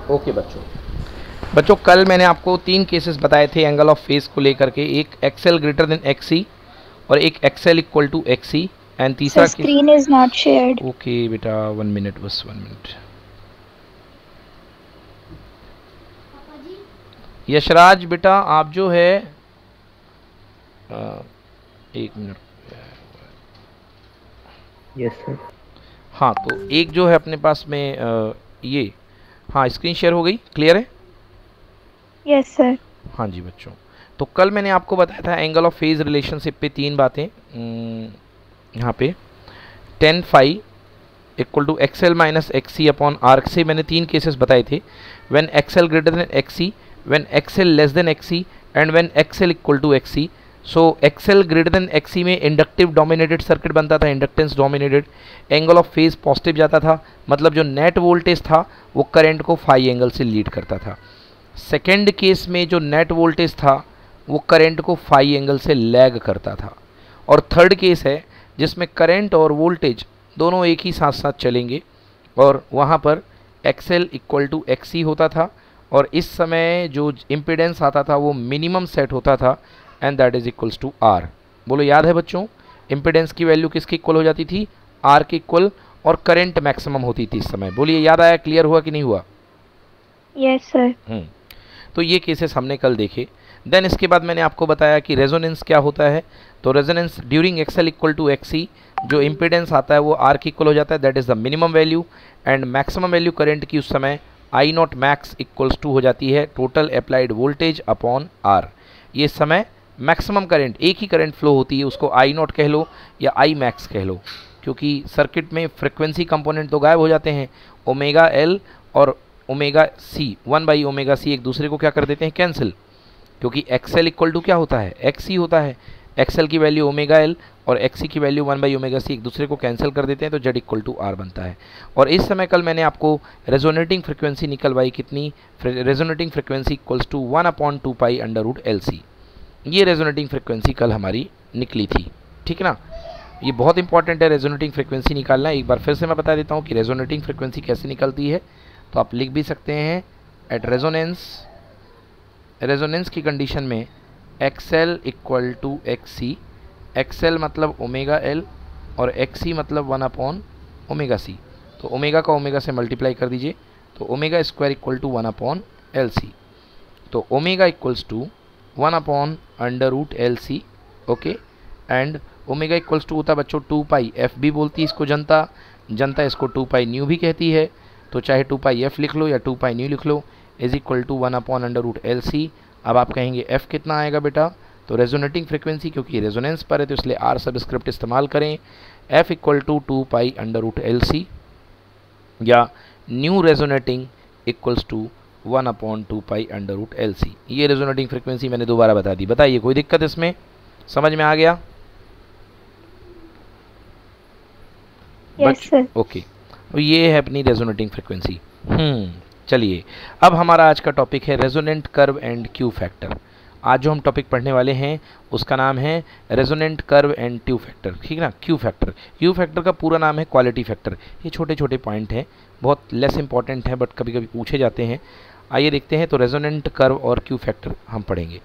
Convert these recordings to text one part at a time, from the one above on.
Okay बच्चों, कल मैंने आपको 3 केसेस बताए थे एंगल ऑफ फेस को लेकर के, एक एक्सएल ग्रेटर देन एक्सी और एक XL equal to XC and तीसरा screen is not shared. Okay बेटा 1 मिनट, बस 1 मिनट। यशराज बेटा आप जो है 1 मिनट। Yes sir. हाँ तो एक जो है अपने पास में ये, हाँ स्क्रीन शेयर हो गई, क्लियर है? Yes sir. हाँ जी बच्चों, तो कल मैंने आपको बताया था एंगल ऑफ फेज रिलेशनशिप पे 3 बातें। यहाँ पे tan phi equal to XL minus XC upon R से मैंने 3 केसेस बताए थे। When XL greater than XC, when XL less than XC and when XL equal to XC. So XL greater than XC में inductive dominated circuit बनता था, inductance dominated, angle of phase positive जाता था, मतलब जो net voltage था वो current को फाई एंगल से लीड करता था। सेकेंड केस में जो नेट वोल्टेज था वो करंट को फाई एंगल से लैग करता था। और थर्ड केस है जिसमें करंट और वोल्टेज दोनों एक ही साथ साथ चलेंगे और वहाँ पर एक्सएल इक्वल टू एक्सी होता था और इस समय जो इम्पीडेंस आता था वो मिनिमम सेट होता था and that is equals to R. बोलो याद है बच्चों, इम्पीडेंस की वैल्यू किसके इक्वल हो जाती थी? आर के इक्वल, और करंट मैक्सिमम होती थी इस समय। बोलिए याद आया, क्लियर हुआ कि नहीं हुआ? Yes sir. तो ये केसेस हमने कल देखे। देन इसके बाद मैंने आपको बताया कि रेजोनेंस क्या होता है। तो resonance during XL equal to XC जो इम्पीडेंस आता है वो आर के इक्वल हो जाता है, that is the minimum value, and maximum value current की उस समय I naught max equals to हो जाती है total applied voltage upon R. ये समय मैक्सिमम करंट, एक ही करंट फ्लो होती है, उसको आई नॉट कह लो या आई मैक्स कह लो, क्योंकि सर्किट में फ्रिक्वेंसी कंपोनेंट तो गायब हो जाते हैं। ओमेगा एल और ओमेगा सी, 1/ओमेगा सी एक दूसरे को क्या कर देते हैं? कैंसिल, क्योंकि एक्सएल इक्वल टू क्या होता है? एक्सी होता है। एक्सएल की वैल्यू ओमेगा एल और एक्सी की वैल्यू 1/ओमेगा सी एक दूसरे को कैंसिल कर देते हैं, तो जेड इक्वल टू आर बनता है। और इस समय कल मैंने आपको रेजोनेटिंग फ्रिक्वेंसी निकलवाई, कितनी? Resonating frequency equals to 1/2π√LC। ये रेजोनेटिंग फ्रिक्वेंसी कल हमारी निकली थी, ठीक है ना? ये बहुत इंपॉर्टेंट है रेजोनेटिंग फ्रिक्वेंसी निकालना। एक बार फिर से मैं बता देता हूँ कि रेजोनेटिंग फ्रिक्वेंसी कैसे निकलती है। तो आप लिख भी सकते हैं एट रेजोनेंस की कंडीशन में XL equal to XC, XL मतलब ओमेगा एल और एक्सी मतलब 1/ओमेगा सी। तो ओमेगा का ओमेगा से मल्टीप्लाई कर दीजिए, तो omega square equal to 1/LC। तो omega equals to 1/√LC, okay. And omega equals to होता है बच्चों 2π, एफ भी बोलती है इसको जनता इसको 2π न्यू भी कहती है, तो चाहे 2π एफ लिख लो या 2π न्यू लिख लो, इज इक्वल टू 1/√LC। अब आप कहेंगे एफ कितना आएगा बेटा? तो रेजोनेटिंग फ्रिक्वेंसी, क्योंकि रेजोनेंस पर है तो इसलिए आर सबस्क्रिप्ट इस्तेमाल करें, एफ इक्वल टू 2π√LC, या new resonating equals to 1/2π√LC। ये रेजोनेटिंग फ्रिक्वेंसी मैंने दोबारा बता दी। बताइए कोई दिक्कत इसमें? समझ में आ गया? Yes sir. ओके, तो ये है अपनी रेजोनेटिंग फ्रिक्वेंसी। चलिए, अब हमारा आज का टॉपिक है resonant curve and Q factor. आज जो हम टॉपिक पढ़ने वाले हैं उसका नाम है resonant curve and Q factor, ठीक है ना? क्यू फैक्टर का पूरा नाम है क्वालिटी फैक्टर। ये छोटे छोटे पॉइंट हैं, बहुत लेस इंपॉर्टेंट हैं, बट कभी कभी पूछे जाते हैं। आइए देखते हैं। तो रेजोनेंट कर्व और क्यू फैक्टर हम पढ़ेंगे।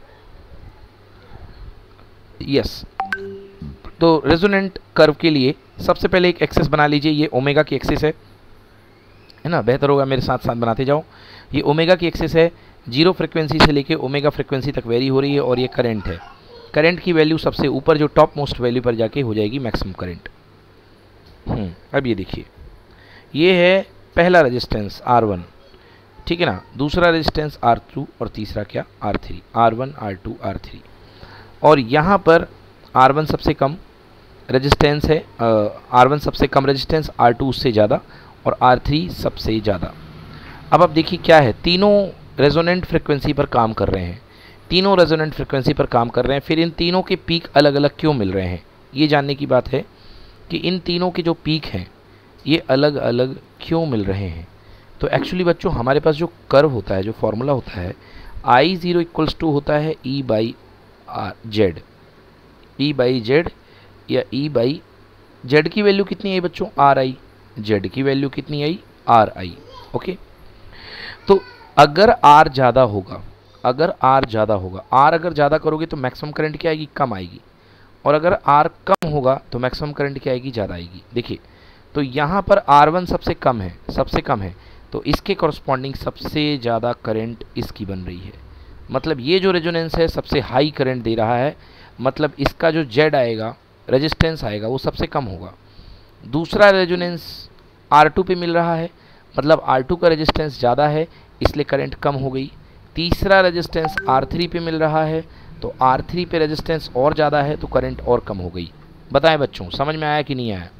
यस, तो रेजोनेंट कर्व के लिए सबसे पहले एक एक्सिस बना लीजिए। ये ओमेगा की एक्सिस है ना? बेहतर होगा मेरे साथ साथ बनाते जाओ। ये ओमेगा की एक्सिस है, जीरो फ्रिक्वेंसी से लेके ओमेगा फ्रिक्वेंसी तक वेरी हो रही है, और ये करंट है। करंट की वैल्यू सबसे ऊपर जो टॉप मोस्ट वैल्यू पर जाके हो जाएगी मैक्सिमम करंट। अब ये देखिए, ये है पहला रेजिस्टेंस R1, ठीक है ना? दूसरा रेजिस्टेंस R2 और तीसरा क्या? R3, R1 R2 R3। और यहाँ पर R1 सबसे कम रेजिस्टेंस है, R1 सबसे कम रेजिस्टेंस, R2 उससे ज़्यादा और R3 सबसे ज़्यादा। अब आप देखिए क्या है, तीनों रेजोनेंट फ्रिक्वेंसी पर काम कर रहे हैं, तीनों रेजोनेंट फ्रिक्वेंसी पर काम कर रहे हैं। फिर इन तीनों के पीक अलग अलग क्यों मिल रहे हैं? ये जानने की बात है कि इन तीनों के जो पीक हैं ये अलग अलग क्यों मिल रहे हैं। तो एक्चुअली बच्चों हमारे पास जो कर्व होता है, जो फॉर्मूला होता है, I0 इक्वल्स टू होता है E/Z, E/Z या E/Z की वैल्यू कितनी आई बच्चों? RI। Z की वैल्यू कितनी आई? RI, okay. तो अगर आर ज़्यादा होगा, अगर आर ज़्यादा होगा, आर अगर ज़्यादा करोगे तो मैक्सिमम करंट क्या आएगी, कम आएगी, और अगर आर कम होगा तो मैक्सिमम करंट क्या आएगी, ज़्यादा आएगी। देखिए तो यहाँ पर R1 सबसे कम है, सबसे कम है, तो इसके कॉरस्पॉन्डिंग सबसे ज़्यादा करंट इसकी बन रही है। मतलब ये जो रेजोनेंस है सबसे हाई करंट दे रहा है, मतलब इसका जो जेड आएगा, रेजिस्टेंस आएगा, वो सबसे कम होगा। दूसरा रेजोनेंस R2 पे मिल रहा है, मतलब R2 का रेजिस्टेंस ज़्यादा है इसलिए करंट कम हो गई। तीसरा रेजिस्टेंस R3 पे मिल रहा है, तो R3 पे रेजिस्टेंस और ज़्यादा है तो करंट और कम हो गई। बताएं बच्चों, समझ में आया कि नहीं आया?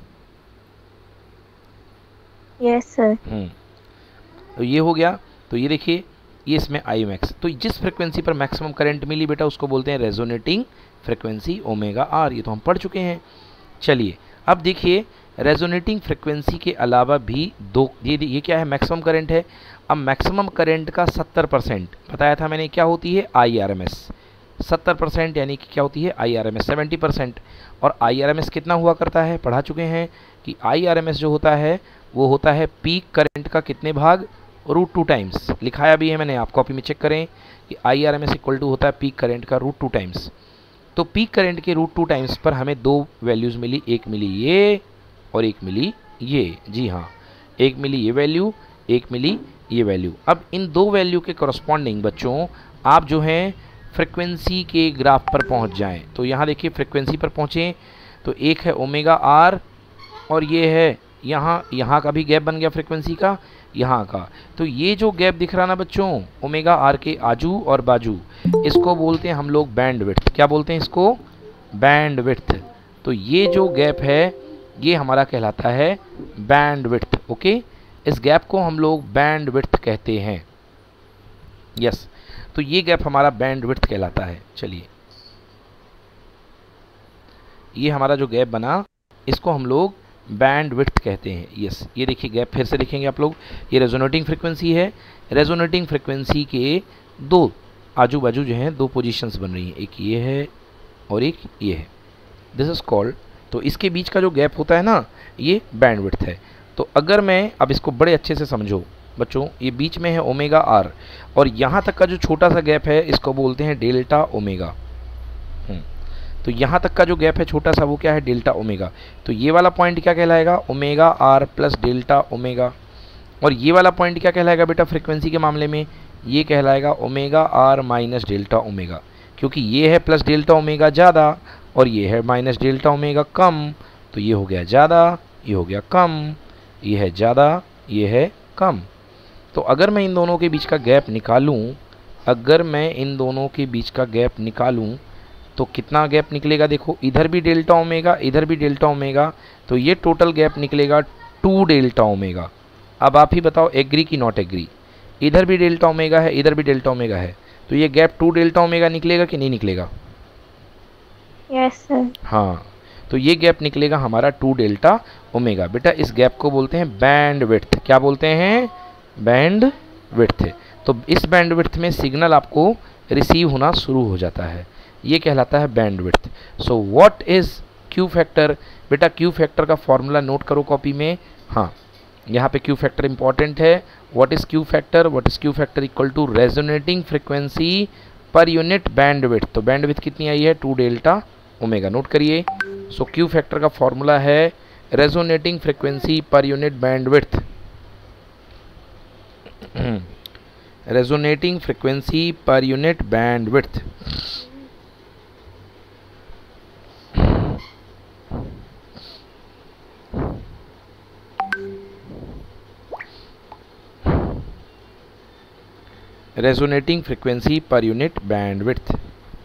Yes sir. तो ये हो गया। तो ये देखिए ये इसमें आई मैक्स, तो जिस फ्रिक्वेंसी पर मैक्सिमम करंट मिली बेटा उसको बोलते हैं रेजोनेटिंग फ्रिक्वेंसी ओमेगा आर। ये तो हम पढ़ चुके हैं। चलिए अब देखिए रेजोनेटिंग फ्रिक्वेंसी के अलावा भी दो, ये क्या है, मैक्सिमम करंट है। अब मैक्सिमम करंट का 70% बताया था मैंने क्या होती है, IRMS। 70% यानी कि क्या होती है, IRMS 70%। और IRMS कितना हुआ करता है, पढ़ा चुके हैं कि IRMS जो होता है वो होता है पीक करंट का कितने भाग, √2 टाइम्स। लिखाया भी है मैंने, आप कॉपी में चेक करें कि IRMS इक्वल टू होता है पीक करंट का √2 टाइम्स। तो पीक करंट के √2 टाइम्स पर हमें दो वैल्यूज़ मिली, एक मिली ये और एक मिली ये। जी हाँ, एक मिली ये वैल्यू, एक मिली ये वैल्यू। अब इन दो वैल्यू के कॉरस्पॉन्डिंग बच्चों आप जो हैं फ्रिक्वेंसी के ग्राफ पर पहुंच जाएं। तो यहाँ देखिए फ्रिक्वेंसी पर पहुँचें तो एक है ओमेगा आर और ये है यहाँ का भी गैप बन गया फ्रिक्वेंसी का, यहाँ का। तो ये जो गैप दिख रहा ना बच्चों ओमेगा आर के आजू और बाजू, इसको बोलते हैं हम लोग बैंड विड्थ। क्या बोलते हैं इसको, बैंड विड्थ। तो ये जो गैप है ये हमारा कहलाता है बैंड विड्थ। ओके, इस गैप को हम लोग बैंड विड्थ कहते हैं। यस, तो ये गैप हमारा बैंड विड्थ कहलाता है। चलिए ये हमारा जो गैप बना इसको हम लोग बैंड विड्थ कहते हैं। यस, ये देखिए गैप फिर से देखेंगे आप लोग, ये रेजोनेटिंग फ्रिक्वेंसी है। रेजोनेटिंग फ्रिक्वेंसी के दो आजू बाजू जो हैं दो पोजीशंस बन रही हैं, एक ये है और एक ये है। दिस इज कॉल्ड, तो इसके बीच का जो गैप होता है ना ये बैंड विड्थ है। तो अगर मैं अब इसको बड़े अच्छे से समझो बच्चों, ये बीच में है ओमेगा आर और यहाँ तक का जो छोटा सा गैप है इसको बोलते हैं डेल्टा ओमेगा। तो यहाँ तक का जो गैप है छोटा सा वो क्या है, डेल्टा ओमेगा। तो ये वाला पॉइंट क्या कहलाएगा, omega R plus delta omega. और ये वाला पॉइंट क्या कहलाएगा बेटा फ्रिक्वेंसी के मामले में, ये कहलाएगा omega R minus delta omega, क्योंकि ये है प्लस डेल्टा ओमेगा ज़्यादा और ये है माइनस डेल्टा ओमेगा कम। तो ये हो गया ज़्यादा, ये हो गया कम, ये है ज़्यादा, ये है कम। तो अगर मैं इन दोनों के बीच का गैप निकालूं, अगर मैं इन दोनों के बीच का गैप निकालूं तो कितना गैप निकलेगा, देखो इधर भी डेल्टा ओमेगा, इधर भी डेल्टा ओमेगा, तो ये टोटल गैप निकलेगा 2 डेल्टा ओमेगा। अब आप ही बताओ एग्री की नॉट एग्री, इधर भी डेल्टा ओमेगा है, इधर भी डेल्टा ओमेगा है, तो ये गैप 2 डेल्टा ओमेगा निकलेगा कि नहीं निकलेगा? Yes sir. हाँ, तो ये गैप निकलेगा हमारा 2 डेल्टा ओमेगा। बेटा इस गैप को बोलते हैं बैंड विड्थ। क्या बोलते हैं, बैंड विड्थ। तो इस बैंड विड्थ में सिग्नल आपको रिसीव होना शुरू हो जाता है, ये कहलाता है bandwidth. So what is Q factor, बेटा क्यू फैक्टर का फॉर्मूला नोट करो कॉपी में। हाँ, यहाँ पे क्यू फैक्टर इंपॉर्टेंट है। What is Q factor, what is Q factor equal to resonating frequency पर यूनिट बैंड विड्थ। तो बैंड विड्थ कितनी आई है, 2 डेल्टा ओमेगा। नोट करिए। सो क्यू फैक्टर का फॉर्मूला है रेजोनेटिंग फ्रिक्वेंसी पर unit bandwidth. Resonating frequency पर unit bandwidth. Resonating frequency पर यूनिट बैंडविड्थ।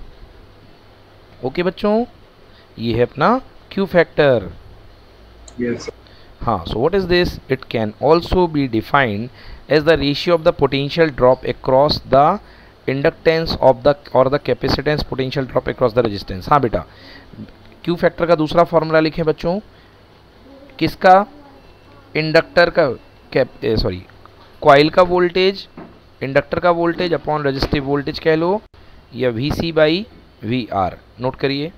ओके बच्चों, ये है अपना क्यू फैक्टर। Yes. हाँ, so what is this, it can also be defined as the ratio of the potential drop across the inductance of the और the capacitance potential drop across the resistance. हाँ बेटा, Q factor का दूसरा formula लिखें बच्चों, किसका, inductor का coil का वोल्टेज, इंडक्टर का वोल्टेज अपॉन रेजिस्टिव वोल्टेज कह लो, या VC बाई VR। नोट करिए।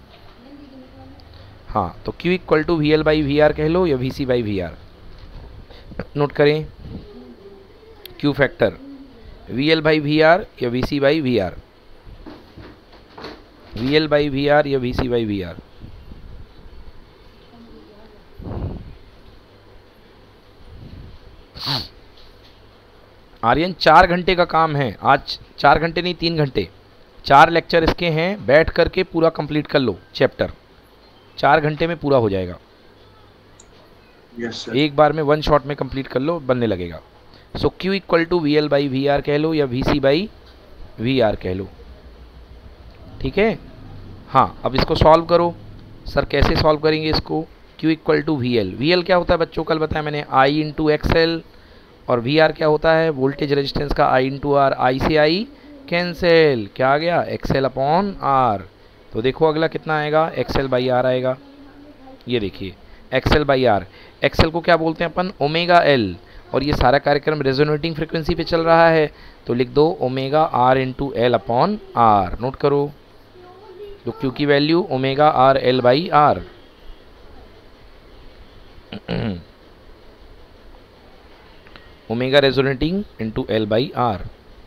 हाँ, तो Q equal to VL by VR कह लो या VC बाई VR। नोट करें। Q factor, V L by V R या V C by V R, V L by V R या V C by V R. Aryan 4 घंटे का काम है आज, 4 घंटे नहीं 3 घंटे, 4 लेक्चर इसके हैं, बैठ करके पूरा कंप्लीट कर लो चैप्टर, 4 घंटे में पूरा हो जाएगा। Yes sir. एक बार में 1 शॉट में कंप्लीट कर लो, बनने लगेगा। So Q equal to V L by V R कह लो या V C by V R कह लो, ठीक है। हाँ, अब इसको सॉल्व करो। सर कैसे सॉल्व करेंगे इसको? Q equal to V L, V L क्या होता है बच्चों, कल बताया मैंने, आई इंटू एक्स एल, और वी आर क्या होता है, वोल्टेज रेजिस्टेंस का आई इंटू आर, आई से आई कैंसिल, क्या आ गया, एक्स एल अपॉन आर। तो देखो अगला कितना आएगा, एक्स एल बाई आर आएगा। ये देखिए X L by R, X L को क्या बोलते हैं अपन, ओमेगा एल, और ये सारा कार्यक्रम रेजोनेटिंग फ्रिक्वेंसी पे चल रहा है, तो लिख दो omega R into L upon R. Note करो, तो क्यू की value omega R L by R. Omega resonating into L by R.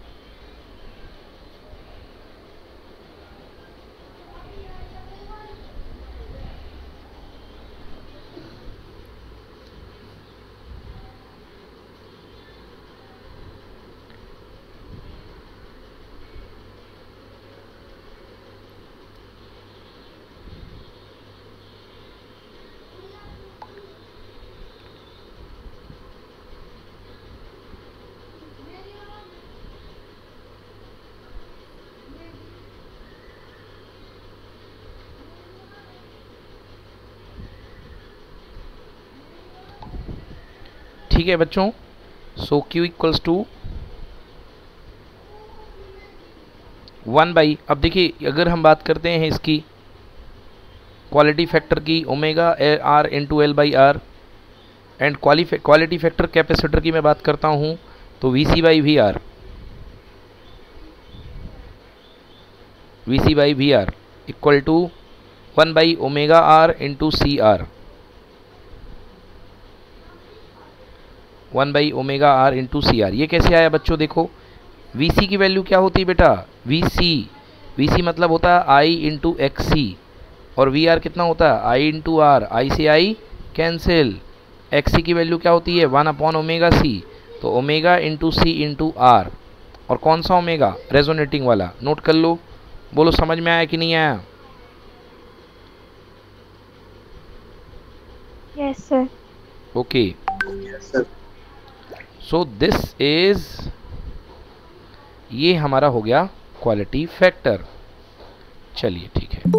ठीक है बच्चों, so Q equals to 1 by, अब देखिए अगर हम बात करते हैं इसकी क्वालिटी फैक्टर की, omega R into L by R, and quality factor capacitor की मैं बात करता हूँ तो V C by V R, V C by V R equal to 1 by omega R into C R, 1 by omega R into C R. ये कैसे आया बच्चों, देखो वी सी की वैल्यू क्या होती है बेटा, वी सी मतलब होता है आई इंटू एक्स सी, और वी आर कितना होता है, आई इंटू आर, आई से आई कैंसिल, एक्स सी की वैल्यू क्या होती है 1 अपॉन ओमेगा सी, तो omega into C into R, और कौन सा ओमेगा, रेजोनेटिंग वाला। नोट कर लो, बोलो समझ में आया कि नहीं आया? Yes sir. Okay, yes sir. So this is, ये हमारा हो गया क्वालिटी फैक्टर। चलिए ठीक है,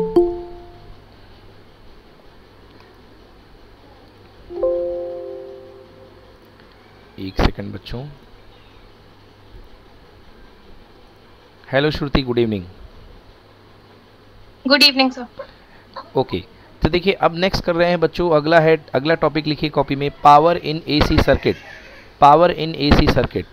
एक सेकंड बच्चों। Hello Shruti, good evening. Good evening sir. Okay, तो देखिए अब नेक्स्ट कर रहे हैं बच्चों, अगला है, अगला टॉपिक लिखिए कॉपी में, power in AC circuit. Power in AC circuit,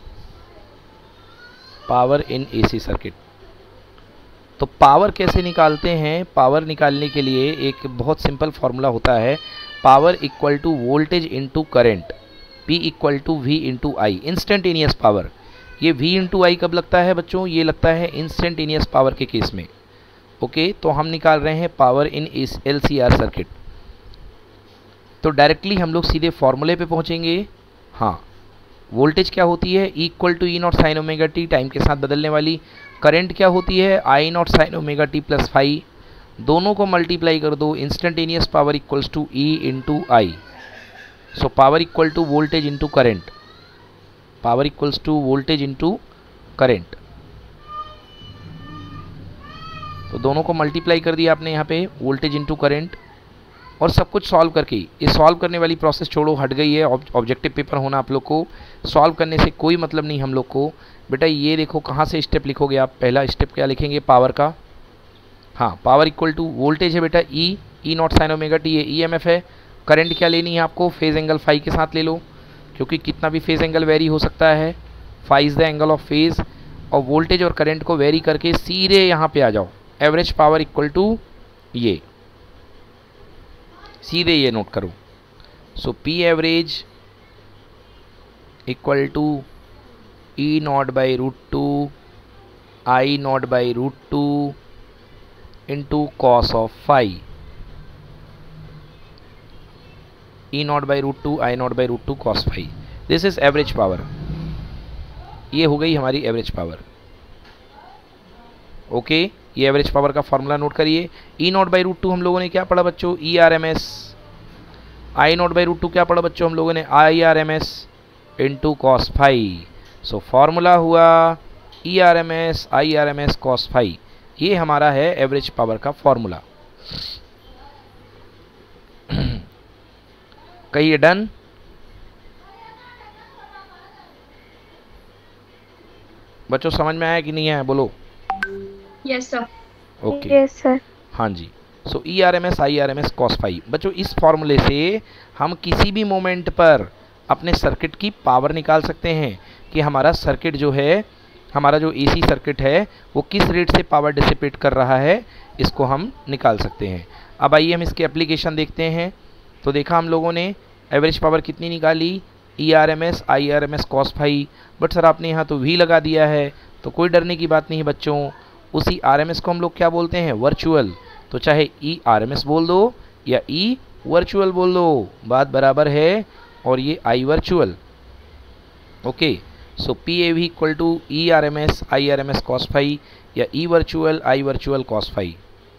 power in AC circuit. तो पावर कैसे निकालते हैं, पावर निकालने के लिए एक बहुत सिंपल फॉर्मूला होता है, power equal to voltage into current, P equal to V into I, instantaneous power. ये V इंटू आई कब लगता है बच्चों, ये लगता है इंस्टेंटेनियस पावर के केस में। ओके, तो हम निकाल रहे हैं पावर इन LCR सर्किट। तो डायरेक्टली हम लोग सीधे फॉर्मूले पे पहुंचेंगे। हाँ, वोल्टेज क्या होती है, E equal to E not sine omega T, time के साथ बदलने वाली। करंट क्या होती है, I not sine omega T plus phi, दोनों को मल्टीप्लाई कर दो, instantaneous power equals to E into I. So power equal to voltage into current, power equals to voltage into current. तो दोनों को मल्टीप्लाई कर दिया आपने यहाँ पे, वोल्टेज इंटू करेंट, और सब कुछ सॉल्व करके, ये सॉल्व करने वाली प्रोसेस छोड़ो, हट गई है, ऑब्जेक्टिव पेपर होना आप लोग को, सॉल्व करने से कोई मतलब नहीं हम लोग को। बेटा ये देखो कहाँ से स्टेप लिखोगे आप, पहला स्टेप क्या लिखेंगे, पावर का। हाँ, पावर इक्वल टू वोल्टेज है बेटा E not sine omega T, ये EMF है। करंट क्या लेनी है आपको, फेज एंगल फाई के साथ ले लो, क्योंकि कितना भी फेज एंगल वेरी हो सकता है, phi is the angle of phase. और वोल्टेज और करंट को वेरी करके सीधे यहाँ पे आ जाओ, एवरेज पावर इक्वल टू ये, सीधे ये नोट करो। So P average equal to E not by root two I not by root two into cos of phi, E not by root two I not by root two cos phi. This is average power. ये हो गई हमारी average power. Okay, ये average power का formula note करिए। E not by root two हम लोगों ने क्या पढ़ा बच्चों? E R M S. I not by root two क्या पढ़ा बच्चों हम लोगों ने? I R M S into cos phi. So formula हुआ E R M S I R M S cos phi. ये हमारा है एवरेज पावर का फॉर्मूला। कहिए डन। बच्चों समझ में आया कि नहीं आया? बोलो। Yes sir. Okay, yes sir. हाँ जी। So E R M S I R M S cos phi. बच्चों इस फॉर्मूले से हम किसी भी मोमेंट पर अपने सर्किट की पावर निकाल सकते हैं कि हमारा सर्किट जो है, हमारा जो एसी सर्किट है वो किस रेट से पावर डिसिपेट कर रहा है, इसको हम निकाल सकते हैं। अब आइए हम इसके एप्लीकेशन देखते हैं। तो देखा हम लोगों ने एवरेज पावर कितनी निकाली? E R M S I R M S cos phi. But sir आपने यहाँ तो वी लगा दिया है, तो कोई डरने की बात नहीं है बच्चों। उसी आर एम एस को हम लोग क्या बोलते हैं? वर्चुअल। तो चाहे ई आर एम एस बोल दो या ई वर्चुअल बोल दो, बात बराबर है। और ये I virtual. Okay, so P A V equal to E R M S I R M S cos phi या E virtual I virtual cos phi.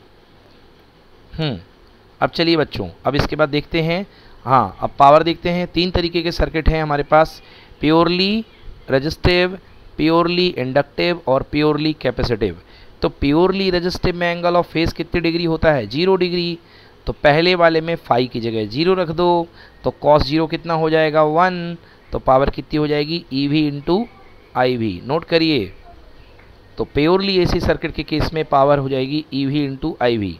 अब चलिए बच्चों, अब इसके बाद देखते हैं, हाँ अब पावर देखते हैं। तीन तरीके के सर्किट हैं हमारे पास, प्योरली रेजिस्टिव, प्योरली इंडक्टिव और प्योरली कैपेसिटिव। तो प्योरली रेजिस्टिव में एंगल ऑफ फेज कितनी डिग्री होता है? 0 डिग्री। तो पहले वाले में फाई की जगह 0 रख दो, तो कॉस 0 कितना हो जाएगा? 1। तो पावर कितनी हो जाएगी? E V into I V. Note करिए, तो प्योरली एसी सर्किट के केस में पावर हो जाएगी E V into I V.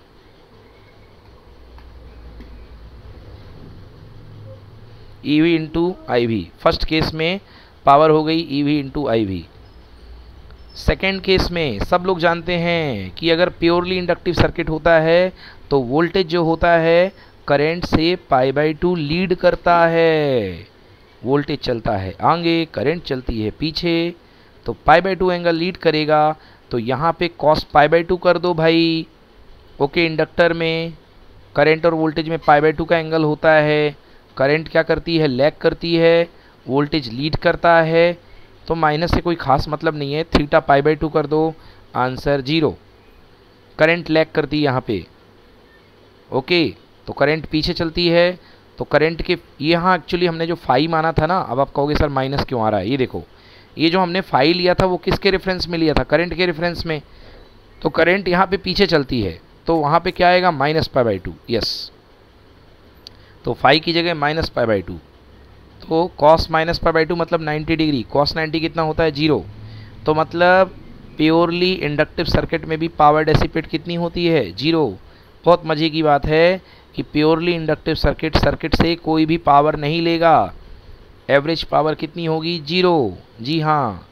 E V into I V. First case में पावर हो गई E V into I V. Second case में सब लोग जानते हैं कि अगर प्योरली इंडक्टिव सर्किट होता है तो वोल्टेज जो होता है करंट से π/2 लीड करता है। वोल्टेज चलता है आगे, करंट चलती है पीछे, तो π/2 एंगल लीड करेगा। तो यहाँ पे cos π/2 कर दो भाई। ओके, इंडक्टर में करंट और वोल्टेज में π/2 का एंगल होता है। करंट क्या करती है? लैग करती है। वोल्टेज लीड करता है। तो माइनस से कोई खास मतलब नहीं है, थीटा π/2 कर दो, आंसर 0। करंट लैग करती है यहाँ पे। ओके, तो करंट पीछे चलती है, तो करंट के यहाँ एक्चुअली हमने जो फाई माना था ना, अब आप कहोगे सर माइनस क्यों आ रहा है? ये देखो, ये जो हमने फाई लिया था वो किसके रेफरेंस में लिया था? करंट के रेफरेंस में। तो करंट यहाँ पे पीछे चलती है, तो वहाँ पे क्या आएगा? माइनस π/2। यस, तो फाई की जगह माइनस π/2। तो cos माइनस π/2 मतलब 90 डिग्री। cos 90 कितना होता है? 0। तो मतलब प्योरली इंडक्टिव सर्किट में भी पावर डेसिपेट कितनी होती है? 0। बहुत मज़े की बात है कि प्योरली इंडक्टिव सर्किट से कोई भी पावर नहीं लेगा। एवरेज पावर कितनी होगी? 0। जी हाँ,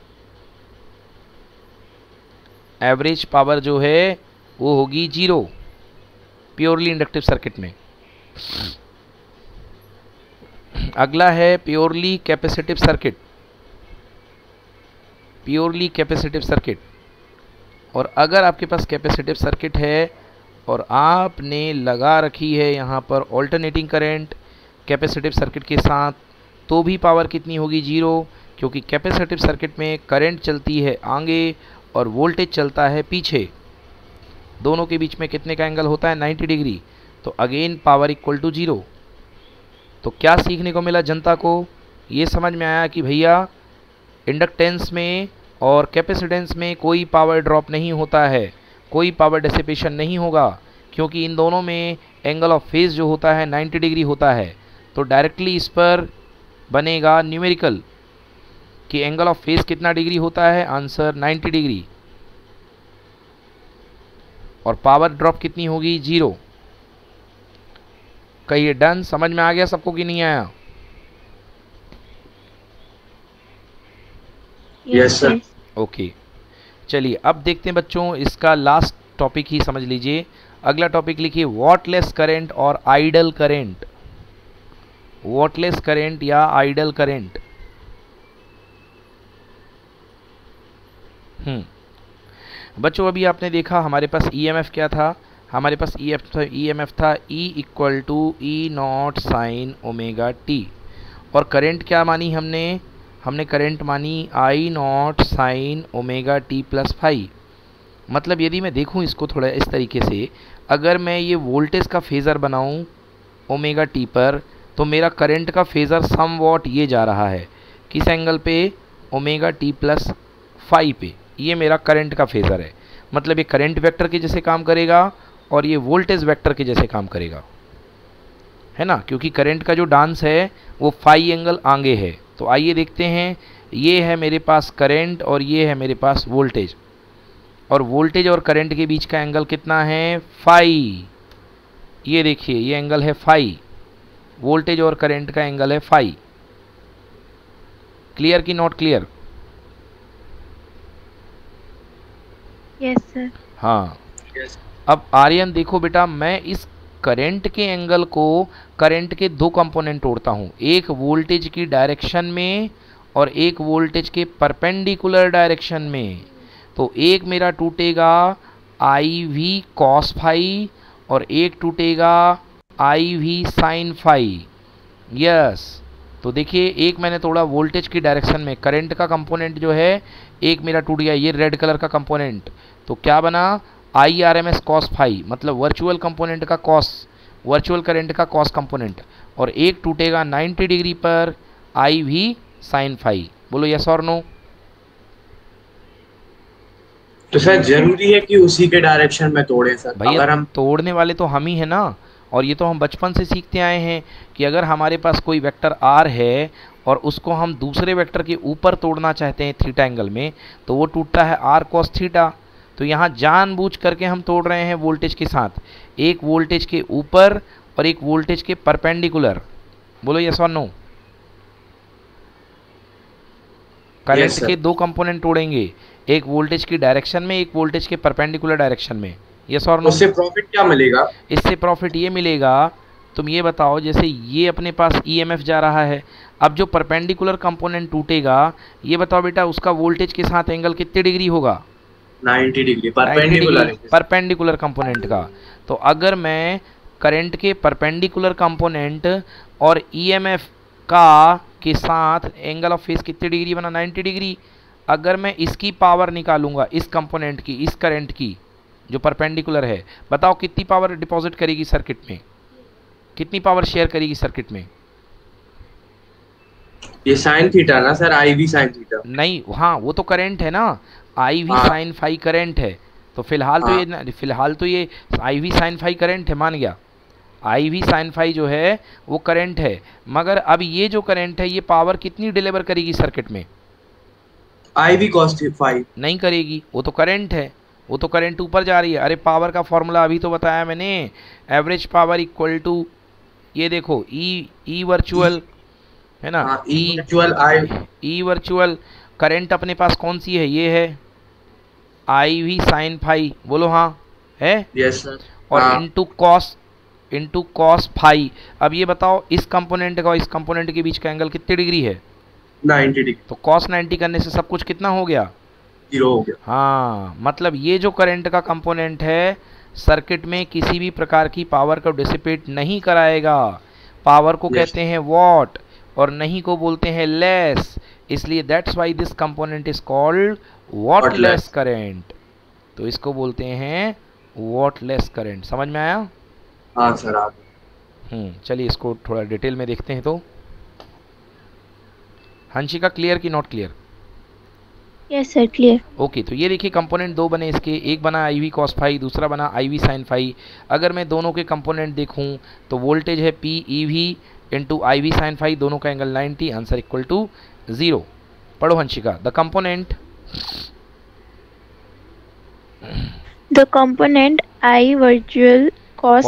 एवरेज पावर जो है वो होगी 0 प्योरली इंडक्टिव सर्किट में। अगला है purely capacitive circuit. Purely capacitive circuit, और अगर आपके पास कैपेसिटिव सर्किट है और आपने लगा रखी है यहाँ पर ऑल्टरनेटिंग करंट कैपेसिटिव सर्किट के साथ, तो भी पावर कितनी होगी? 0, क्योंकि कैपेसिटिव सर्किट में करंट चलती है आगे और वोल्टेज चलता है पीछे। दोनों के बीच में कितने का एंगल होता है? 90 डिग्री। तो अगेन पावर इक्वल टू 0। तो क्या सीखने को मिला जनता को? ये समझ में आया कि भैया इंडक्टेंस में और कैपेसिटेंस में कोई पावर ड्रॉप नहीं होता है, कोई पावर डिसिपेशन नहीं होगा, क्योंकि इन दोनों में एंगल ऑफ फेज जो होता है 90 डिग्री होता है। तो डायरेक्टली इस पर बनेगा न्यूमेरिकल कि एंगल ऑफ फेज कितना डिग्री होता है? Answer 90 degree. और पावर ड्रॉप कितनी होगी? 0। कहिए डन। समझ में आ गया सबको कि नहीं आया? Yes sir. ओके, चलिए अब देखते हैं बच्चों, इसका लास्ट टॉपिक ही समझ लीजिए। अगला टॉपिक लिखिए वॉटलेस करंट और आइडल करंट। वॉटलेस करंट या आइडल करंट। बच्चों अभी आपने देखा हमारे पास ईएमएफ क्या था, हमारे पास ईएमएफ था E equal to E not sine omega T, और करंट क्या मानी हमने करंट मानी I not sine omega T plus phi. मतलब यदि मैं देखूं इसको थोड़ा इस तरीके से, अगर मैं ये वोल्टेज का फेज़र बनाऊं ओमेगा टी पर, तो मेरा करंट का फेज़र सम वॉट ये जा रहा है किस एंगल पे, ओमेगा टी प्लस फाई पे। ये मेरा करंट का फेज़र है, मतलब ये करंट वेक्टर के जैसे काम करेगा और ये वोल्टेज वेक्टर के जैसे काम करेगा, है ना, क्योंकि करंट का जो डांस है वो फाई एंगल आगे है। तो आइए देखते हैं, ये है मेरे पास करंट और ये है मेरे पास वोल्टेज, और वोल्टेज और करंट के बीच का एंगल कितना है, फाई। ये देखिए ये एंगल है फाई, वोल्टेज और करंट का एंगल है फाई। क्लियर कि नॉट क्लियर? Yes sir. हाँ, अब आर्यन देखो बेटा, मैं इस करंट के एंगल को करंट के दो कंपोनेंट तोड़ता हूँ, एक वोल्टेज की डायरेक्शन में और एक वोल्टेज के परपेंडिकुलर डायरेक्शन में। तो एक मेरा टूटेगा आई वी कॉस फाई और एक टूटेगा I V sine phi. Yes, तो देखिए एक मैंने तोड़ा वोल्टेज की डायरेक्शन में, करंट का कंपोनेंट जो है एक मेरा टूट गया, ये रेड कलर का कंपोनेंट। तो क्या बना, I R M S cos phi, मतलब वर्चुअल कंपोनेंट का कॉस, वर्चुअल करंट का कॉस कंपोनेंट, और एक टूटेगा 90 डिग्री पर आई वी साइन फाई। बोलो यस और नो? तो सर जरूरी है कि उसी के डायरेक्शन में तोड़े सर? भैया अगर हम तोड़ने वाले तो हम ही है ना, और ये तो हम बचपन से सीखते आए हैं कि अगर हमारे पास कोई वेक्टर आर है और उसको हम दूसरे वेक्टर के ऊपर तोड़ना चाहते हैं थीटा एंगल में, तो वो टूटता है आर कॉस थीटा। तो यहाँ जानबूझ करके हम तोड़ रहे हैं वोल्टेज के साथ, एक वोल्टेज के ऊपर और एक वोल्टेज के परपेंडिकुलर। बोलो यस और नो? करंट के दो कंपोनेंट तोड़ेंगे, एक वोल्टेज की डायरेक्शन में, एक वोल्टेज के परपेंडिकुलर डायरेक्शन में। यस और नो? उससे प्रॉफिट क्या मिलेगा? इससे प्रॉफिट ये मिलेगा, तुम ये बताओ, जैसे ये अपने पास ईएमएफ जा रहा है, अब जो परपेंडिकुलर कंपोनेंट टूटेगा, ये बताओ बेटा उसका वोल्टेज के साथ एंगल कितने डिग्री होगा? 90 डिग्री परपेंडिकुलर कंपोनेंट का। तो अगर मैं करंट के परपेंडिकुलर कंपोनेंट और ईएमएफ का के साथ एंगल ऑफ फेस कितने डिग्री बना, 90 डिग्री। अगर मैं इसकी पावर निकालूंगा, इस कंपोनेंट की, इस करंट की जो परपेंडिकुलर है, बताओ कितनी पावर डिपॉजिट करेगी सर्किट में, कितनी पावर शेयर करेगी सर्किट में? ये साइन थीटा ना sir, I V sine theta? नहीं, हाँ वो तो करंट है ना, I V sine phi current है। तो फिलहाल तो ये I V sine phi current है, मान गया। आई वी साइन फाई जो है वो करंट है, मगर अब ये जो करंट है ये पावर कितनी डिलीवर करेगी सर्किट में? आई वी कॉस फाई नहीं करेगी, वो तो करंट है, वो तो करंट ऊपर जा रही है। अरे पावर का फॉर्मूला अभी तो बताया मैंने, एवरेज पावर इक्वल टू, ये देखो ई वर्चुअल है ना, ई वर्चुअल करंट अपने पास कौन सी है, ये है आई वी साइन फाई। बोलो हाँ है? Yes sir. और इंटू कॉस फाई। अब ये बताओ इस कंपोनेंट का और इस कंपोनेंट के बीच का एंगल कितने डिग्री है? 90 डिग्री। तो कॉस 90 करने से सब कुछ कितना हो गया? 0 हो गया। हाँ, मतलब ये जो करंट का कंपोनेंट है सर्किट में किसी भी प्रकार की पावर को डिसिपेट नहीं कराएगा। पावर को कहते हैं वॉट और नहीं को बोलते हैं लेस, इसलिए that's why this component is called wattless current. तो इसको बोलते हैं वॉटलेस करंट। समझ में आया? हाँ सर आ गया। चलिए इसको थोड़ा डिटेल में देखते हैं। तो हंशिका क्लियर कि not clear? Yes sir clear. Okay, तो ये देखिए कंपोनेंट दो बने इसके, एक बना आई वी कॉस फाई, दूसरा बना आई वी साइन फाई। अगर मैं दोनों के कंपोनेंट देखूं तो वोल्टेज है P E V into I V sine phi, दोनों का एंगल 90, आंसर इक्वल टू 0। पढ़ो Hanshika, the component I virtual cos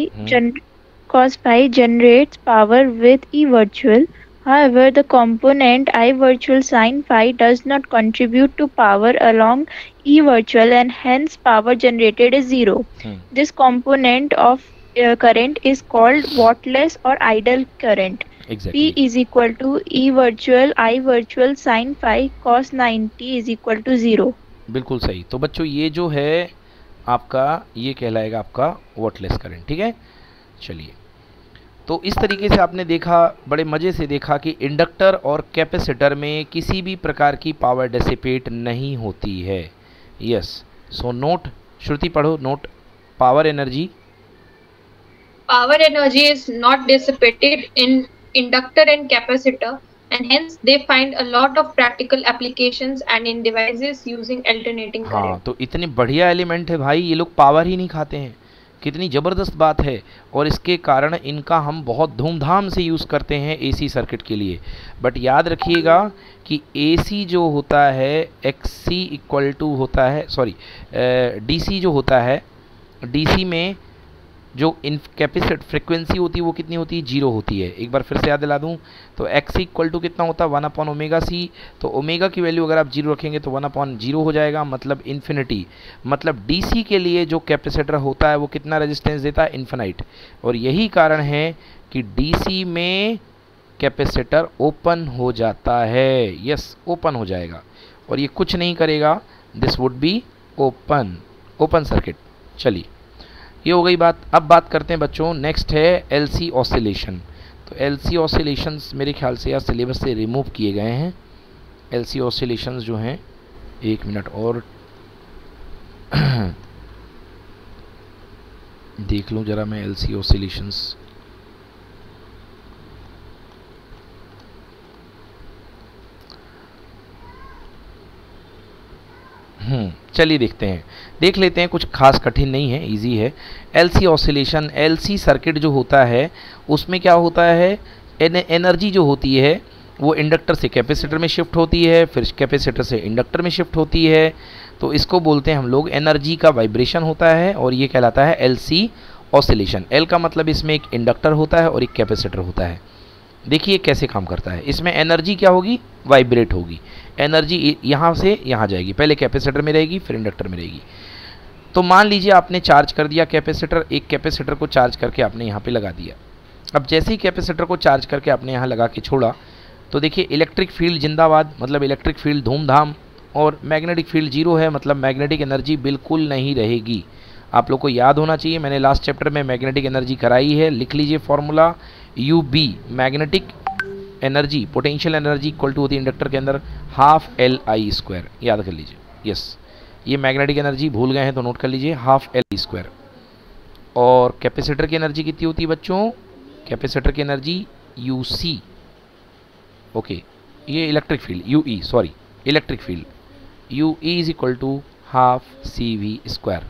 phi generates power with E virtual. However, the component I virtual sin phi does not contribute to power along E virtual and hence power generated is 0. This component of current is called whattless or idle current. Exactly. P is equal to E virtual I virtual sin phi cos 90 is equal to 0. बिल्कुल सही। तो बच्चों ये जो है आपका ये कहलाएगा आपका वॉटलेस करंट, ठीक है। चलिए, तो इस तरीके से आपने देखा, बड़े मज़े से देखा कि इंडक्टर और कैपेसिटर में किसी भी प्रकार की पावर डिसिपेट नहीं होती है। यस, सो नोट, श्रुति पढ़ो note, power energy is not dissipated in inductor and capacitor, and hence they find a lot of practical applications and in devices using alternating current. हाँ, तो इतने बढ़िया एलिमेंट है भाई, ये लोग पावर ही नहीं खाते हैं, कितनी ज़बरदस्त बात है। और इसके कारण इनका हम बहुत धूमधाम से यूज़ करते हैं एसी सर्किट के लिए। बट याद रखिएगा कि एसी जो होता है एक्सी इक्वल टू होता है, सॉरी डीसी जो होता है, डीसी में जो इन कैपेसिटर फ्रिक्वेंसी होती है वो कितनी होती है, 0 होती है। एक बार फिर से याद दिला दूं, तो एक्स इक्वल टू कितना होता है 1/ओमेगा सी। तो ओमेगा की वैल्यू अगर आप 0 रखेंगे तो 1/0 हो जाएगा, मतलब इन्फिनिटी। मतलब डीसी के लिए जो कैपेसिटर होता है वो कितना रेजिस्टेंस देता है, इन्फिनाइट। और यही कारण है कि डीसी में कैपेसिटर ओपन हो जाता है। यस, ओपन हो जाएगा और ये कुछ नहीं करेगा, this would be open circuit. चलिए, ये हो गई बात। अब बात करते हैं बच्चों, नेक्स्ट है एलसी ऑसिलेशन। तो एलसी ऑसिलेशंस मेरे ख्याल से यार सिलेबस से रिमूव किए गए हैं। एलसी ऑसिलेशंस जो हैं, एक मिनट और देख लूँ ज़रा मैं एलसी ऑसिलेशंस। चलिए देखते हैं, देख लेते हैं, कुछ खास कठिन नहीं है, इजी है। एलसी ऑसिलेशन, एलसी सर्किट जो होता है उसमें क्या होता है, एनर्जी जो होती है वो इंडक्टर से कैपेसिटर में शिफ्ट होती है, फिर कैपेसिटर से इंडक्टर में शिफ्ट होती है। तो इसको बोलते हैं हम लोग एनर्जी का वाइब्रेशन होता है, और ये कहलाता है एलसी ऑसिलेशन। एल का मतलब इसमें एक इंडक्टर होता है और एक कैपेसिटर होता है। देखिए कैसे काम करता है, इसमें एनर्जी क्या होगी, वाइब्रेट होगी। एनर्जी यहाँ से यहाँ जाएगी, पहले कैपेसिटर में रहेगी फिर इंडक्टर में रहेगी। तो मान लीजिए आपने चार्ज कर दिया कैपेसिटर, एक कैपेसिटर को चार्ज करके आपने यहाँ पे लगा दिया। अब जैसे ही कैपेसिटर को चार्ज करके आपने यहाँ लगा के छोड़ा, तो देखिए इलेक्ट्रिक फील्ड जिंदाबाद, मतलब इलेक्ट्रिक फील्ड धूमधाम, और मैग्नेटिक फील्ड 0 है, मतलब मैग्नेटिक एनर्जी बिल्कुल नहीं रहेगी। आप लोग को याद होना चाहिए, मैंने लास्ट चैप्टर में मैग्नेटिक एनर्जी कराई है, लिख लीजिए formula UB, magnetic energy potential energy equal to होती है इंडक्टर के अंदर ½ Li², याद कर लीजिए। यस, ये मैग्नेटिक एनर्जी भूल गए हैं तो नोट कर लीजिए, ½ Li²। और कैपेसिटर की एनर्जी कितनी होती है बच्चों, कैपेसिटर की एनर्जी UC, ओके, ये electric field UE, sorry electric field UE is equal to ½ CV²,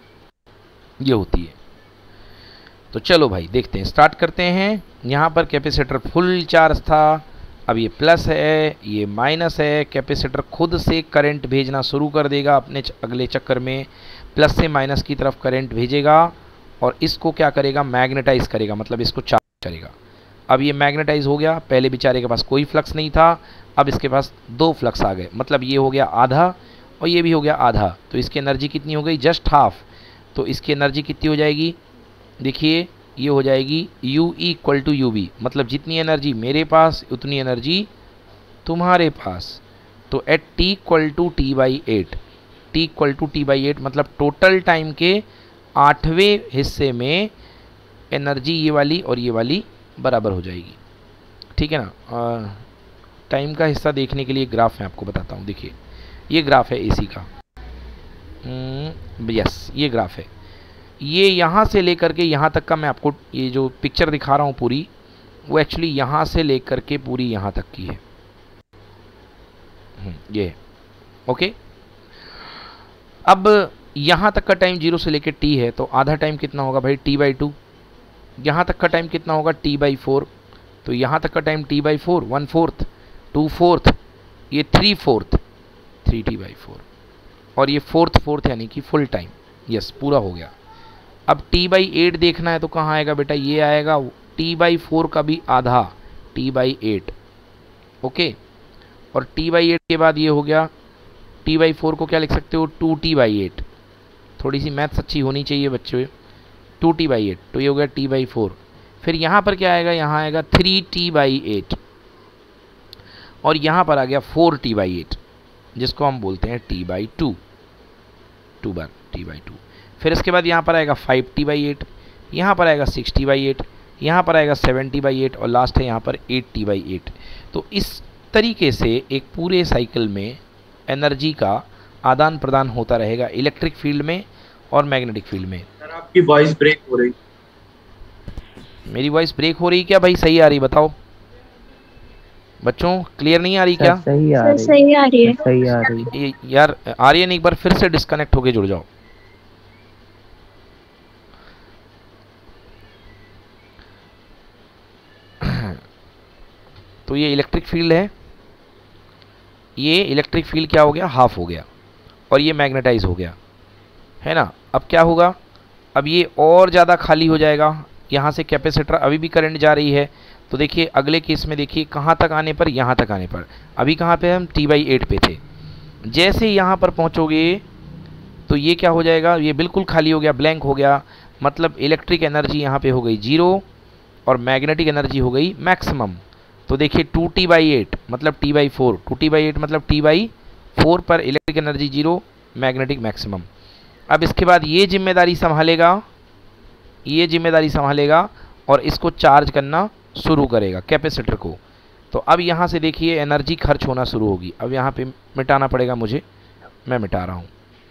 ये होती है। तो चलो भाई देखते हैं, स्टार्ट करते हैं। यहाँ पर कैपेसिटर फुल चार्ज था, अब ये प्लस है, ये माइनस है। कैपेसिटर खुद से करंट भेजना शुरू कर देगा अपने अगले चक्कर में, प्लस से माइनस की तरफ करंट भेजेगा और इसको क्या करेगा, मैग्नेटाइज करेगा, मतलब इसको चार्ज करेगा। अब ये मैग्नेटाइज हो गया, पहले बेचारे के पास कोई फ्लक्स नहीं था, अब इसके पास 2 फ्लक्स आ गए, मतलब ये हो गया आधा और ये भी हो गया आधा। तो इसकी एनर्जी कितनी हो गई, जस्ट हाफ। तो इसकी एनर्जी कितनी हो जाएगी, देखिए ये हो जाएगी UE इक्वल टू UB, मतलब जितनी एनर्जी मेरे पास उतनी एनर्जी तुम्हारे पास। तो at T equal to T/8, T equal to T/8 मतलब टोटल टाइम के 8वें हिस्से में एनर्जी ये वाली और ये वाली बराबर हो जाएगी, ठीक है ना। टाइम का हिस्सा देखने के लिए ग्राफ मैं आपको बताता हूँ। देखिए ये ग्राफ है AC का, यस ये ग्राफ है। ये यहाँ से लेकर के यहाँ तक का मैं आपको ये जो पिक्चर दिखा रहा हूँ पूरी, वो एक्चुअली यहाँ से लेकर के पूरी यहाँ तक की है, ये ओके। अब यहाँ तक का टाइम 0 से लेकर T है, तो आधा टाइम कितना होगा भाई, T/2। यहाँ तक का टाइम कितना होगा, T/4। तो यहाँ तक का टाइम T/4, 1/4, 2/4, ये 3/4, 3T/4, और ये 4/4 यानी कि फुल टाइम। यस, पूरा हो गया। अब T/8 देखना है तो कहाँ आएगा बेटा, ये आएगा T/4 का भी आधा, T/8, ओके। और T/8 के बाद ये हो गया, T/4 को क्या लिख सकते हो, 2T/8। थोड़ी सी मैथ्स अच्छी होनी चाहिए बच्चों, 2T/8, तो ये हो गया T/4। फिर यहाँ पर क्या आएगा, यहाँ आएगा 3T/8, और यहाँ पर आ गया 4T/8, जिसको हम बोलते हैं T/2। 2 बार T/2। फिर इसके बाद यहाँ पर आएगा 5T/8, यहाँ पर आएगा 6T/8, यहाँ पर आएगा 7T/8 और लास्ट है यहाँ पर 8T/8। तो इस तरीके से एक पूरे साइकिल में एनर्जी का आदान प्रदान होता रहेगा इलेक्ट्रिक फील्ड में और मैग्नेटिक फील्ड में। सर आपकी वॉइस ब्रेक हो रही। मेरी वॉइस ब्रेक हो रही क्या भाई? सही आ रही? बताओ बच्चों, क्लियर नहीं आ रही क्या? सही आ रही है। सही आ रही है। यार आर्यन एक बार फिर से डिस्कनेक्ट होके जुड़ जाओ। तो ये इलेक्ट्रिक फील्ड है, ये इलेक्ट्रिक फील्ड क्या हो गया? हाफ हो गया और ये मैग्नेटाइज हो गया, है ना। अब क्या होगा? अब ये और ज़्यादा खाली हो जाएगा। यहाँ से कैपेसिटर, अभी भी करंट जा रही है, तो देखिए अगले केस में देखिए कहाँ तक आने पर, यहाँ तक आने पर। अभी कहाँ पे हम T/8 पे थे। जैसे यहाँ पर पहुँचोगे तो ये क्या हो जाएगा? ये बिल्कुल खाली हो गया, ब्लैंक हो गया। मतलब इलेक्ट्रिक एनर्जी यहाँ पे हो गई 0 और मैग्नेटिक एनर्जी हो गई मैक्सिमम। तो देखिए 2T/8 मतलब T/4, 2T/8 मतलब T/4 पर इलेक्ट्रिक एनर्जी 0, मैग्नेटिक मैक्सिमम। अब इसके बाद ये जिम्मेदारी संभालेगा, ये जिम्मेदारी संभालेगा और इसको चार्ज करना शुरू करेगा कैपेसिटर को। तो अब यहाँ से देखिए एनर्जी खर्च होना शुरू होगी। अब यहाँ पे मिटाना पड़ेगा मुझे, मैं मिटा रहा हूँ।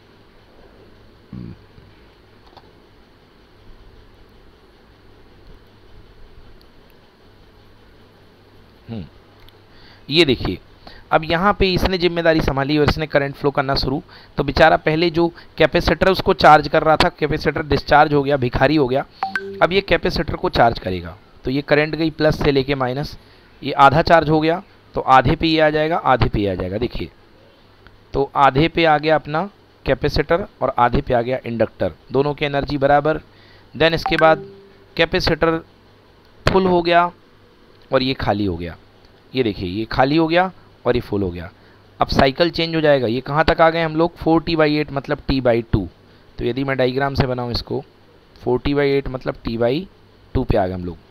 ये देखिए अब यहाँ पे इसने जिम्मेदारी संभाली और इसने करंट फ्लो करना शुरू। तो बेचारा पहले जो कैपेसिटर उसको चार्ज कर रहा था, कैपेसिटर डिस्चार्ज हो गया, भिखारी हो गया। अब ये कैपेसिटर को चार्ज करेगा, तो ये करंट गई प्लस से लेके माइनस, ये आधा चार्ज हो गया तो आधे पे ये आ जाएगा, आधे पे ये आ जाएगा। देखिए तो आधे पे आ गया अपना कैपेसिटर और आधे पे आ गया इंडक्टर, दोनों की एनर्जी बराबर। देन इसके बाद कैपेसिटर फुल हो गया और ये खाली हो गया। ये देखिए ये खाली हो गया और ये फुल हो गया। अब साइकिल चेंज हो जाएगा। ये कहाँ तक आ गए हम लोग? 4T/8 मतलब T/2। तो यदि मैं डायग्राम से बनाऊँ इसको, 4T/8 मतलब T/2 पे आ गए हम लोग,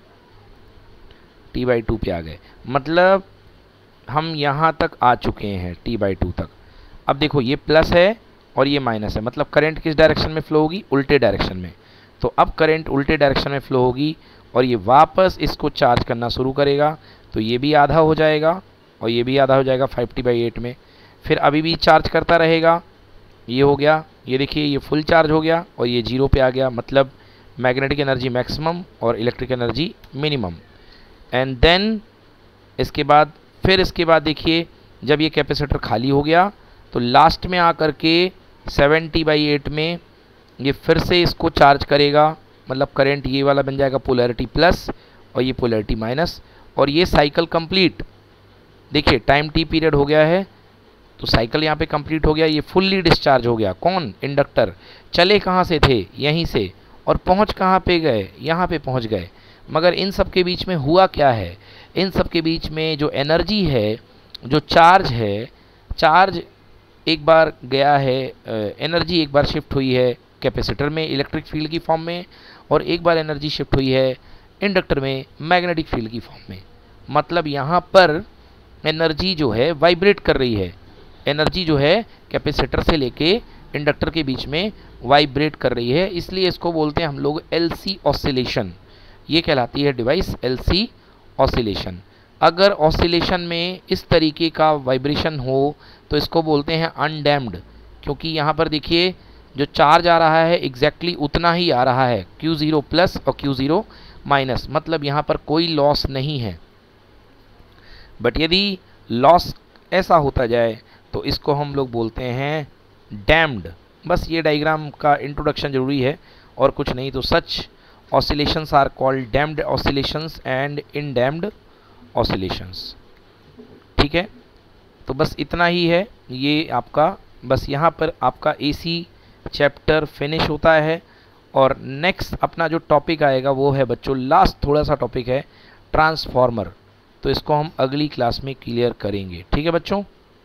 T/2 पे आ गए। मतलब हम यहाँ तक आ चुके हैं T/2 तक। अब देखो ये प्लस है और ये माइनस है, मतलब करंट किस डायरेक्शन में फ्लो होगी? उल्टे डायरेक्शन में। तो अब करंट उल्टे डायरेक्शन में फ्लो होगी और ये वापस इसको चार्ज करना शुरू करेगा। तो ये भी आधा हो जाएगा और ये भी आधा हो जाएगा 5T/8 में। फिर अभी भी चार्ज करता रहेगा। ये हो गया, ये देखिए ये फुल चार्ज हो गया और ये 0 पे आ गया, मतलब मैग्नेटिक एनर्जी मैक्सिमम और electric energy minimum. And then इसके बाद फिर इसके बाद देखिए जब ये कैपेसिटर खाली हो गया तो लास्ट में आकर के 7T/8 में ये फिर से इसको चार्ज करेगा, मतलब करंट ये वाला बन जाएगा पोलैरिटी प्लस और ये पोलैरिटी माइनस, और ये साइकिल कंप्लीट। देखिए टाइम T पीरियड हो गया है तो साइकिल यहाँ पे कंप्लीट हो गया। ये फुल्ली डिस्चार्ज हो गया। कौन? इंडक्टर। चले कहाँ से थे? यहीं से, और पहुँच कहाँ पे गए? यहाँ पे पहुँच गए। मगर इन सब के बीच में हुआ क्या है? इन सब के बीच में जो एनर्जी है, जो चार्ज है, चार्ज एक बार गया है, एनर्जी एक बार शिफ्ट हुई है कैपेसिटर में इलेक्ट्रिक फील्ड की फॉर्म में, और एक बार एनर्जी शिफ्ट हुई है इंडक्टर में मैग्नेटिक फील्ड की फॉर्म में। मतलब यहाँ पर एनर्जी जो है वाइब्रेट कर रही है, एनर्जी जो है कैपेसिटर से लेके इंडक्टर के बीच में वाइब्रेट कर रही है। इसलिए इसको बोलते हैं हम लोग LC ऑसिलेशन। ये कहलाती है डिवाइस LC ऑसिलेशन। अगर ऑसिलेशन में इस तरीके का वाइब्रेशन हो तो इसको बोलते हैं अनडैम्ड, क्योंकि यहाँ पर देखिए जो चार्ज आ रहा है एग्जैक्टली उतना ही आ रहा है, Q0 प्लस और Q0 माइनस, मतलब यहाँ पर कोई लॉस नहीं है। बट यदि लॉस ऐसा होता जाए तो इसको हम लोग बोलते हैं डैम्ड। बस ये डायग्राम का इंट्रोडक्शन जरूरी है और कुछ नहीं। तो such oscillations are called damped oscillations and undamped oscillations. ठीक है, तो बस इतना ही है ये आपका। बस यहाँ पर आपका AC चैप्टर फिनिश होता है और नेक्स्ट अपना जो टॉपिक आएगा वो है बच्चों, लास्ट थोड़ा सा टॉपिक है ट्रांसफॉर्मर। तो इसको हम अगली क्लास में क्लियर करेंगे। ठीक है बच्चों?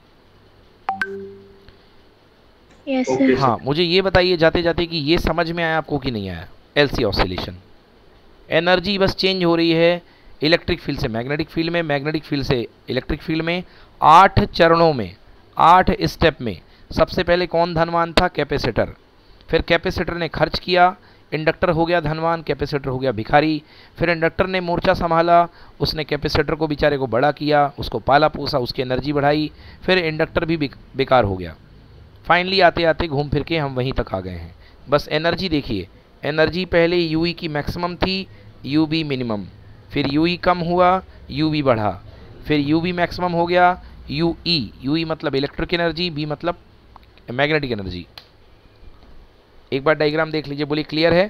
Yes sir. हाँ, मुझे ये बताइए जाते जाते कि ये समझ में आया आपको कि नहीं आया? LC ऑसिलेशन, एनर्जी बस चेंज हो रही है इलेक्ट्रिक फील्ड से मैग्नेटिक फील्ड में, मैग्नेटिक फील्ड से इलेक्ट्रिक फील्ड में, 8 चरणों में, 8 स्टेप में सबसे पहले कौन धनवान था? कैपेसिटर। फिर कैपेसिटर ने खर्च किया, इंडक्टर हो गया धनवान, कैपेसिटर हो गया भिखारी। फिर इंडक्टर ने मोर्चा संभाला, उसने कैपेसिटर को बेचारे को बड़ा किया, उसको पाला पोसा, उसकी एनर्जी बढ़ाई, फिर इंडक्टर भी बेकार हो गया। फाइनली आते आते घूम फिर के हम वहीं तक आ गए हैं। बस एनर्जी देखिए, एनर्जी पहले यूई की मैक्सिमम थी, यूबी मिनिमम, फिर यूई कम हुआ, यूबी बढ़ा, फिर यूबी मैक्सिमम हो गया, यूई, यूई मतलब इलेक्ट्रिक एनर्जी, बी मतलब मैग्नेटिक एनर्जी। एक बार डायग्राम देख लीजिए, बोलिए क्लियर है?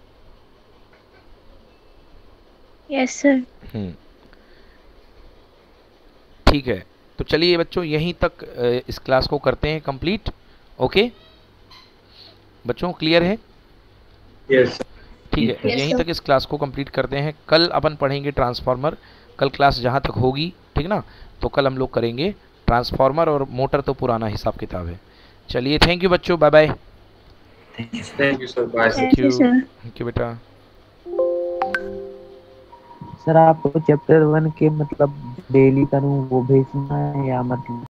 Yes, sir. ठीक है, तो चलिए बच्चों यहीं तक इस क्लास को करते हैं कंप्लीट। ओके बच्चों, क्लियर है? यस ठीक है, Yes, यहीं sir. तक इस क्लास को कंप्लीट करते हैं। कल अपन पढ़ेंगे ट्रांसफार्मर, कल क्लास जहाँ तक होगी, ठीक ना, तो कल हम लोग करेंगे ट्रांसफार्मर, और मोटर तो पुराना हिसाब किताब है। चलिए, थैंक यू बच्चों, bye bye. Thank you sir, bye. Thank you, sir. Thank you बेटा। सर आपको चैप्टर 1 के मतलब डेली करूँ वो भेजना है या मतलब